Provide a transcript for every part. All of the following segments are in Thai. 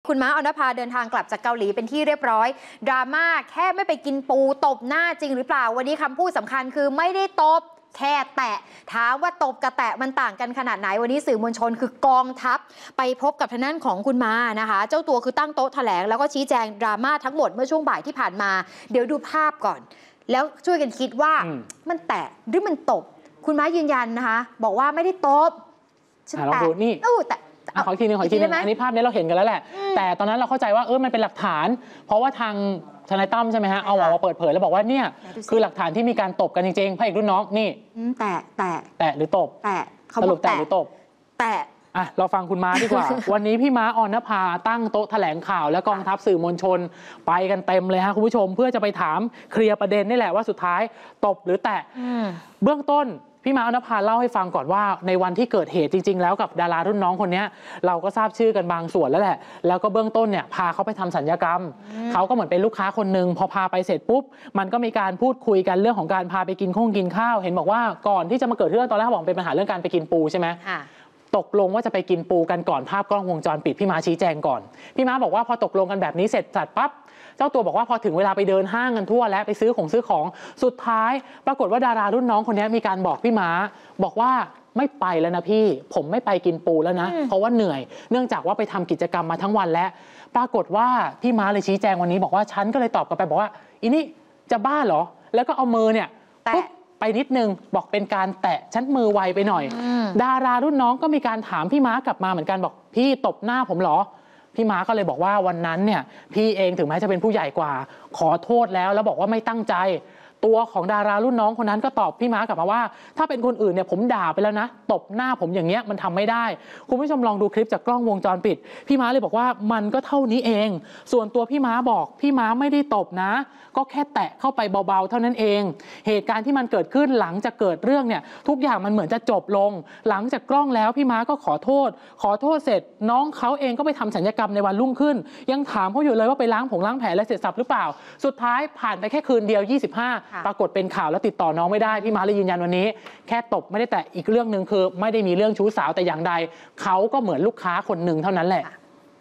คุณม้าออนภาเดินทางกลับจากเกาหลีเป็นที่เรียบร้อยดราม่าแค่ไม่ไปกินปูตบหน้าจริงหรือเปล่าวันนี้คำพูดสำคัญคือไม่ได้ตบแค่แตะถามว่าตบกับแตะมันต่างกันขนาดไหนวันนี้สื่อมวลชนคือกองทัพไปพบกับทางด้านของคุณม้านะคะเจ้าตัวคือตั้งโต๊ะแถลงแล้วก็ชี้แจงดราม่าทั้งหมดเมื่อช่วงบ่ายที่ผ่านมาเดี๋ยวดูภาพก่อนแล้วช่วยกันคิดว่ามันแตะหรือมันตบคุณม้ายืนยันนะคะบอกว่าไม่ได้ตบฉันแตะนี่แต่ขออีกทีนึงอันนี้ภาพนี้เราเห็นกันแล้วแหละแต่ตอนนั้นเราเข้าใจว่ามันเป็นหลักฐานเพราะว่าทางทนายตั้มใช่ไหมฮะเอาออกมาเปิดเผยแล้วบอกว่าเนี่ยคือหลักฐานที่มีการตบกันจริงๆพระเอกรุ่นน้องนี่แตะหรือตบสรุปแตะหรือตบแตะเราฟังคุณม้าดีกว่า วันนี้พี่ม้าออนภาตั้งโต๊ะแถลงข่าวและกองทัพสื่อมวลชนไปกันเต็มเลยฮะคุณผู้ชมเพื่อจะไปถามเคลียร์ประเด็นนี่แหละว่าสุดท้ายตบหรือแตะเบื้องต้นพี่ม้าออนภาเล่าให้ฟังก่อนว่าในวันที่เกิดเหตุจริงๆแล้วกับดารารุ่นน้องคนนี้เราก็ทราบชื่อกันบางส่วนแล้วแหละแล้วก็เบื้องต้นเนี่ยพาเขาไปทำศัลยกรรมเขาก็เหมือนเป็นลูกค้าคนหนึ่งพอพาไปเสร็จปุ๊บมันก็มีการพูดคุยกันเรื่องของการพาไปกินข้าวเห็นบอกว่าก่อนที่จะมาเกิดเรื่องตอนแรกเขาบอกเป็นปัญหาเรื่องการไปกินปูใช่ไหมตกลงว่าจะไปกินปูกันก่อนภาพกล้องวงจรปิดพี่ม้าชี้แจงก่อนพี่ม้าบอกว่าพอตกลงกันแบบนี้เสร็จสัดปั๊บเจ้าตัวบอกว่าพอถึงเวลาไปเดินห้างกันทั่วและไปซื้อของสุดท้ายปรากฏว่าดารารุ่นน้องคนนี้มีการบอกพี่ม้าบอกว่าไม่ไปแล้วนะพี่ผมไม่ไปกินปูแล้วนะเพราะว่าเหนื่อยเนื่องจากว่าไปทำกิจกรรมมาทั้งวันแล้วปรากฏว่าพี่ม้าเลยชี้แจงวันนี้บอกว่าฉันก็เลยตอบกลับไปบอกว่าอีนี่จะบ้าเหรอแล้วก็เอามือเนี่ยปุ๊บไปนิดนึงบอกเป็นการแตะชั้นมือไวไปหน่อยดารารุ่นน้องก็มีการถามพี่ม้ากลับมาเหมือนกันบอกพี่ตบหน้าผมเหรอพี่ม้าก็เลยบอกว่าวันนั้นเนี่ยพี่เองถึงแม้จะเป็นผู้ใหญ่กว่าขอโทษแล้วบอกว่าไม่ตั้งใจตัวของดารารุ่นน้องคนนั้นก็ตอบพี่ม้ากลับมาว่าถ้าเป็นคนอื่นเนี่ยผมด่าไปแล้วนะตบหน้าผมอย่างเงี้ยมันทำไม่ได้คุณผู้ชมลองดูคลิปจากกล้องวงจรปิดพี่ม้าเลยบอกว่ามันก็เท่านี้เองส่วนตัวพี่ม้าบอกพี่ม้าไม่ได้ตบนะก็แค่แตะเข้าไปเบาๆเท่านั้นเองเหตุการณ์ที่มันเกิดขึ้นหลังจากเกิดเรื่องเนี่ยทุกอย่างมันเหมือนจะจบลงหลังจากกล้องแล้วพี่ม้าก็ขอโทษเสร็จน้องเขาเองก็ไปทำศัลยกรรมในวันรุ่งขึ้นยังถามเขาอยู่เลยว่าไปล้างแผลและเสร็จสับหรือเปล่าสุดท้ายผ่านไปแค่คืนเดียว25ปรากฏเป็นข่าวแล้วติดต่อน้องไม่ได้พี่ม้าเลยยืนยันวันนี้แค่ตบไม่ได้แต่อีกเรื่องหนึ่งคือไม่ได้มีเรื่องชู้สาวแต่อย่างใดเขาก็เหมือนลูกค้าคนหนึ่งเท่านั้นแหละ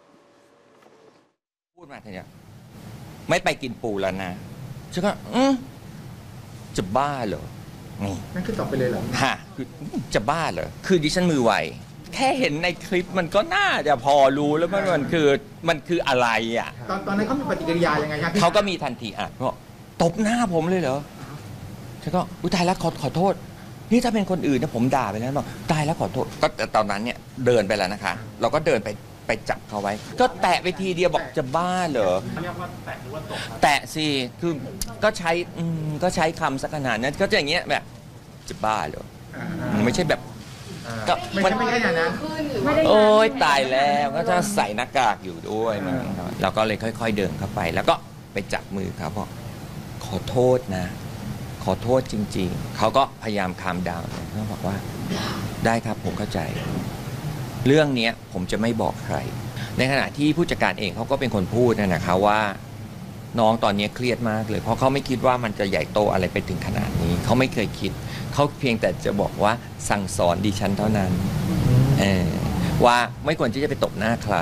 พูดมาทีเนี้ยไม่ไปกินปูแล้วนะฉันก็จะบ้าเหรอนั่นคือตอบไปเลยเหรอฮะคือจะบ้าเหรอคือดิฉันมือไวแค่เห็นในคลิปมันก็น่าจะพอรู้แล้วมันคืออะไรอ่ะตอนนั้นเขามีปฏิกิริยายังไงครับเขาก็มีทันทีเพราะตบหน้าผมเลยเหรอฉันก็ตายแล้วขอโทษนี่ถ้าเป็นคนอื่นนะผมด่าไปแล้วบอกตายแล้วขอโทษก็ตอนนั้นเนี่ยเดินไปแล้วนะคะเราก็เดินไปจับเขาไว้ก็แตะไปทีเดียวบอกจะบ้าเหรอเรียกว่าแตะหรือว่าตบแตะสิคือก็ใช้คำสักขนาดนั้นก็จะอย่างเงี้ยแบบจะบ้าเหรอไม่ใช่แบบก็มันไม่ใช่อย่างนั้นโอ๊ยตายแล้วก็จะใส่หน้ากากอยู่ด้วยมันเราก็เลยค่อยๆเดินเข้าไปแล้วก็ไปจับมือเขาบอกขอโทษนะขอโทษจริงๆเขาก็พยายามคามดาวน์เขาบอกว่าได้ครับผมเข้าใจเรื่องนี้ผมจะไม่บอกใครในขณะที่ผู้จัดการเองเขาก็เป็นคนพูดนะคะว่าน้องตอนนี้เครียดมากเลยเพราะเขาไม่คิดว่ามันจะใหญ่โตอะไรไปถึงขนาดนี้เขาไม่เคยคิดเขาเพียงแต่จะบอกว่าสั่งสอนดิฉันเท่านั้นว่าไม่ควรที่จะไปตบหน้าใคร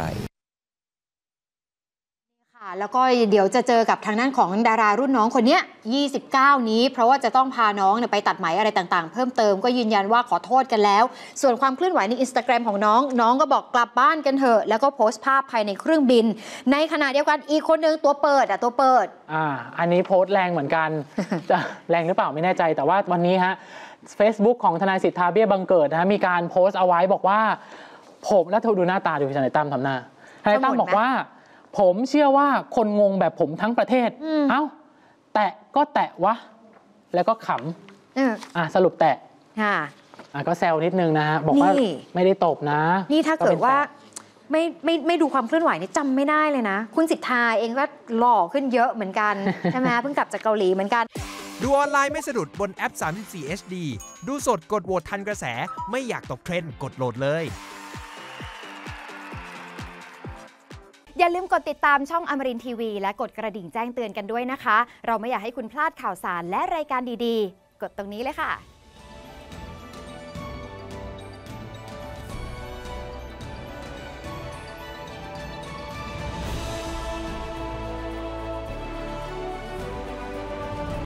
แล้วก็เดี๋ยวจะเจอกับทางด้านของดารารุ่นน้องคนนี้29นี้เพราะว่าจะต้องพาน้องไปตัดไหมอะไรต่างๆเพิ่มเติมก็ยืนยันว่าขอโทษกันแล้วส่วนความเคลื่อนไหวใน Instagram ของน้องก็บอกกลับบ้านกันเถอะแล้วก็โพสต์ภาพภายในเครื่องบินในขณะเดียวกันอีกคนนึงตัวเปิดอันนี้โพสต์แรงเหมือนกัน จะแรงหรือเปล่าไม่แน่ใจแต่ว่าวันนี้ฮะ Facebook ของทนายสิทธาเบี้ยบังเกิดนะมีการโพสต์เอาไว้บอกว่าผมแล้วเธอดูหน้าตาดูทนายตั้มทำหน้าทนายตั้มบอกว่าผมเชื่อว่าคนงงแบบผมทั้งประเทศเอ้าแตะก็แตะวะแล้วก็ขำสรุปแตะก็แซวนิดนึงนะฮะบอกว่าไม่ได้ตบนะนี่ถ้าเกิดว่าไม่ดูความเคลื่อนไหวนี่จำไม่ได้เลยนะคุณสิทธาเองก็หล่อขึ้นเยอะเหมือนกันใช่ไหมเพิ่งกลับจากเกาหลีเหมือนกันดูออนไลน์ไม่สะดุดบนแอป34 HD ดูสดกดโหวตทันกระแสไม่อยากตกเทรนด์กดโหลดเลยอย่าลืมกดติดตามช่องอมรินทร์ทีวีและกดกระดิ่งแจ้งเตือนกันด้วยนะคะเราไม่อยากให้คุณพลาดข่าวสารและรายการดีๆกดตรงนี้เลยค่ะ